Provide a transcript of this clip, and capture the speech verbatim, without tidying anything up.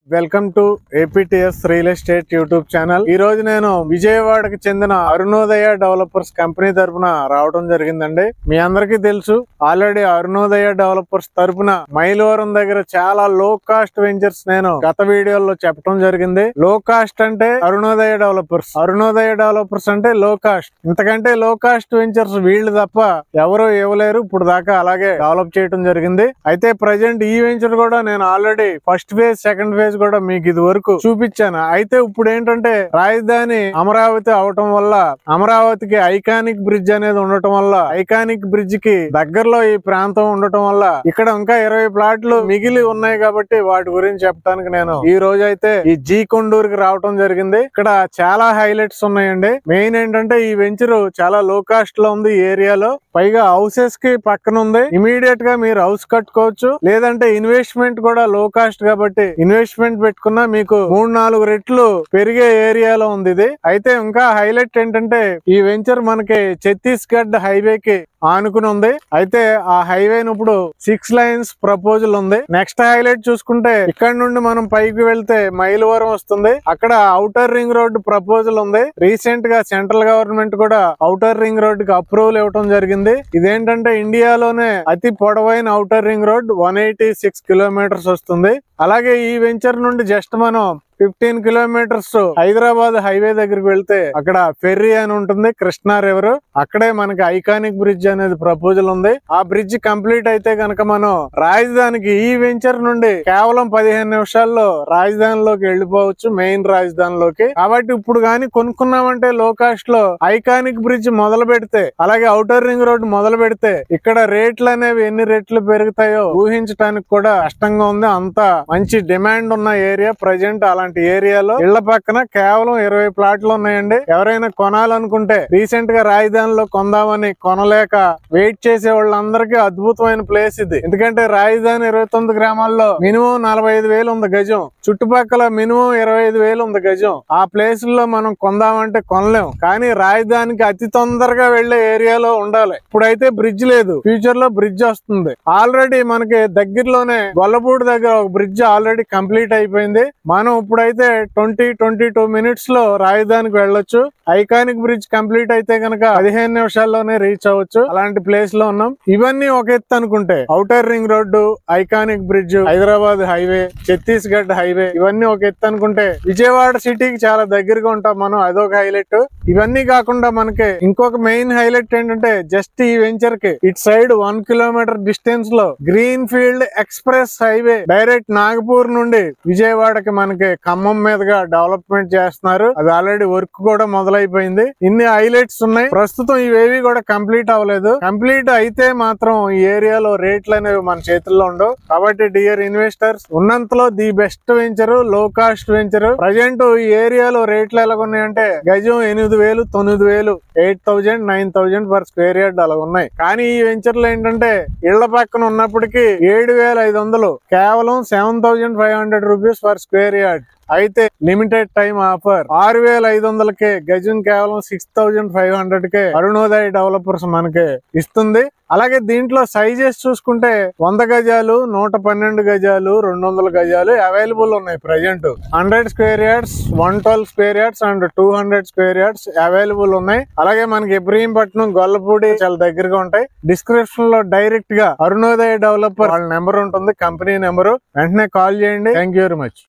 Welcome to APTS real estate YouTube channel. ఈ రోజు నేను విజయవాడకి చెందిన అరుణోదయ డెవలపర్స్ కంపెనీ తరపున రావడం జరిగిందండి. మీ అందరికీ తెలుసు, ఆల్రెడీ అరుణోదయ డెవలపర్స్ తరపున మైలవరం దగ్గర చాలా లో కాస్ట్ వెంచర్స్ నేను గత వీడియోలో చెప్పడం జరిగింది. లో కాస్ట్ అంటే అరుణోదయ డెవలపర్స్, అరుణోదయ డెవలపర్స్ అంటే లో కాస్ట్. ఇంతకంటే లో కాస్ట్ వెంచర్స్ వీళ్ళు తప్ప ఎవరు ఇవ్వలేరు. ఇప్పుడు దాకా అలాగే డెవలప్ చేయడం జరిగింది. అయితే ప్రజెంట్ ఈ వెంచర్ కూడా నేను already first phase second phase కూడా మీకు ఇది వరకు చూపించాను. అయితే ఇప్పుడు ఏంటంటే రాజధాని అమరావతి అవటం వల్ల, అమరావతికి ఐకానిక్ బ్రిడ్జ్ అనేది ఉండటం వల్ల, ఐకానిక్ బ్రిడ్జ్ కి దగ్గరలో ఈ ప్రాంతం ఉండటం వల్ల ఇక్కడ ఇంకా ఇరవై ప్లాట్లు మిగిలి ఉన్నాయి. కాబట్టి వాటి గురించి చెప్పడానికి నేను ఈ రోజు అయితే ఈ జీ కొండూరుకి రావటం జరిగింది. ఇక్కడ చాలా హైలైట్స్ ఉన్నాయండి. మెయిన్ ఏంటంటే ఈ వెంచర్ చాలా లో కాస్ట్ లో ఉంది ఈ ఏరియాలో. పైగా హౌసెస్ కి పక్కన ఉంది. ఇమీడియట్ గా మీరు హౌస్ కట్టుకోవచ్చు. లేదంటే ఇన్వెస్ట్మెంట్ కూడా లో కాస్ట్ కాబట్టి ఇన్వెస్ట్మెంట్ పెట్టుకున్నా మీకు మూడు నాలుగు రెట్లు పెరిగే ఏరియాలో ఉంది ఇది. అయితే ఇంకా హైలైట్ ఏంటంటే ఈ వెంచర్ మనకి ఛత్తీస్గఢ్ హైవేకి ఆనుకుని ఉంది. అయితే ఆ హైవే ఇప్పుడు సిక్స్ లైన్స్ ప్రపోజల్ ఉంది. నెక్స్ట్ హైలైట్ చూసుకుంటే ఇక్కడ నుండి మనం పైకి వెళ్తే మైలవరం వస్తుంది. అక్కడ ఔటర్ రింగ్ రోడ్ ప్రపోజల్ ఉంది. రీసెంట్ గా సెంట్రల్ గవర్నమెంట్ కూడా ఔటర్ రింగ్ రోడ్ కి అప్రూవల్ ఇవ్వడం జరిగింది. ఇదేంటంటే ఇండియాలోనే అతి పొడవైన outer ring road one eighty six kilometres వస్తుంది. అలాగే ఈ వెంచర్ నుండి జస్ట్ మనం ఫిఫ్టీన్ కిలోమీటర్స్ హైదరాబాద్ హైవే దగ్గరికి వెళ్తే అక్కడ ఫెర్రీ అని ఉంటుంది, కృష్ణా రివర్. అక్కడే మనకి ఐకానిక్ బ్రిడ్జ్ అనేది ప్రపోజల్ ఉంది. ఆ బ్రిడ్జ్ కంప్లీట్ అయితే కనుక మనం రాజధానికి ఈ వెంచర్ నుండి కేవలం పదిహేను నిమిషాల్లో రాజధానిలోకి వెళ్ళిపోవచ్చు, మెయిన్ రాజధానిలోకి. కాబట్టి ఇప్పుడు గాని కొనుక్కున్నామంటే లో కాస్ట్ లో ఐకానిక్ బ్రిడ్జ్ మొదలు పెడితే, అలాగే ఔటర్ రింగ్ రోడ్ మొదలు పెడితే ఇక్కడ రేట్లు అనేవి ఎన్ని రెట్లు పెరుగుతాయో ఊహించడానికి కూడా కష్టంగా ఉంది. అంత మంచి డిమాండ్ ఉన్న ఏరియా ప్రజెంట్. అలాంటి ఏరియాలో ఇళ్ల పక్కన కేవలం ఇరవై ప్లాట్లు ఉన్నాయండి. ఎవరైనా కొనాలనుకుంటే రీసెంట్ గా రాజధానిలో కొందామని కొనలేక వెయిట్ చేసే వాళ్ళందరికీ అద్భుతమైన ప్లేస్ ఇది. ఎందుకంటే రాజధాని ఇరవై తొమ్మిది గ్రామాల్లో మినిమం నలభై ఐదు వేలు ఉంది గజం, చుట్టుపక్కల మినిమం ఇరవై ఐదు వేలు ఉంది గజం. ఆ ప్లేస్ లో మనం కొందామంటే కొనలేం. కానీ రాజధానికి అతి తొందరగా వెళ్లే ఏరియాలో ఉండాలి. ఇప్పుడైతే బ్రిడ్జ్ లేదు, ఫ్యూచర్ లో బ్రిడ్జ్ వస్తుంది. ఆల్రెడీ మనకి దగ్గరలోనే గొల్లపూడి దగ్గర ఒక బ్రిడ్జ్ ఆల్రెడీ కంప్లీట్ అయిపోయింది. మనం ఇప్పుడైతే ట్వంటీ ట్వంటీ టూ మినిట్స్ లో రాజధానికి వెళ్ళొచ్చు. ఐకానిక్ బ్రిడ్జ్ కంప్లీట్ అయితే కనుక పదిహేను నిమిషాల్లోనే రీచ్ అవ్వచ్చు. అలాంటి ప్లేస్ లో ఉన్నాం. ఇవన్నీ ఒక ఎత్తు అనుకుంటే outer ring road, iconic bridge, Hyderabad highway, Chhattisgarh highway, ఇవన్నీ ఒక ఎత్తు అనుకుంటే విజయవాడ సిటీకి చాలా దగ్గరగా ఉంటాం మనం. అదొక హైలైట్. ఇవన్నీ కాకుండా మనకి ఇంకొక మెయిన్ హైలైట్ ఏంటంటే జస్ట్ ఈ వెంచర్ కి ఇటు సైడ్ వన్ కిలోమీటర్ డిస్టెన్స్ లో green field express highway direct Nagpur నుండి విజయవాడకి మనకి ఖమ్మం మీదుగా డెవలప్మెంట్ చేస్తున్నారు. అది ఆల్రెడీ వర్క్ కూడా మొదలైపోయింది. ఇన్ని హైలైట్స్ ఉన్నాయి. ప్రస్తుతం ఇవేవి కూడా కంప్లీట్ అవ్వలేదు. కంప్లీట్ అయితే మాత్రం ఈ ఏరియాలో రేట్లు అనేవి మన చేతుల్లో ఉండవు. కాబట్టి డియర్ ఇన్వెస్టర్స్, ఉన్నంతలో the best venture, low cost venture. Present ఈ ఏరియాలో రేట్లు ఎలాగున్నాయంటే గజం ఎనిమిది వేలు తొమ్మిది వేలు eight thousand nine thousand per square yard అలా ఉన్నాయి. కానీ ఈ వెంచర్ లో ఏంటంటే ఇళ్ల పక్కన ఉన్నప్పటికీ ఏడు వేల ఐదు వందలు కేవలం seven thousand five hundred rupees per square yard. అయితే లిమిటెడ్ టైం ఆఫర్ ఆరు వేల ఐదు వందలకే గజం కేవలం సిక్స్ థౌజండ్ ఫైవ్ హండ్రెడ్ కే అరుణోదయ డెవలపర్స్ మనకి ఇస్తుంది. అలాగే దీంట్లో సైజెస్ చూసుకుంటే వంద గజాలు, నూట పన్నెండు గజాలు, రెండు వందల గజాలు అవైలబుల్ ఉన్నాయి. Present hundred square yards, one twelve square yards and two hundred square yards available ఉన్నాయి. అలాగే మనకి ఇబ్రహీంపట్నం, గొల్లపూడి చాలా దగ్గరగా ఉంటాయి. డిస్క్రిప్షన్ లో డైరెక్ట్ గా అరుణోదయ డెవలపర్ వాళ్ళ నెంబర్ ఉంటుంది, కంపెనీ నెంబరు. వెంటనే కాల్ చేయండి. Thank you very much.